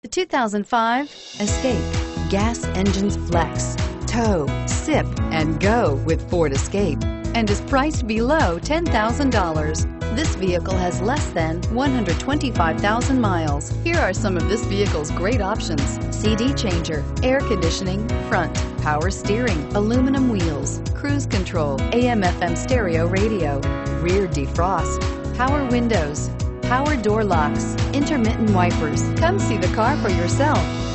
The 2005 Escape. Gas engines flex, tow, sip, and go with Ford Escape, and is priced below $10,000. This vehicle has less than 125,000 miles. Here are some of this vehicle's great options: CD changer, air conditioning, front, power steering, aluminum wheels, cruise control, AM/FM stereo radio, rear defrost, power windows, power door locks, intermittent wipers. Come see the car for yourself.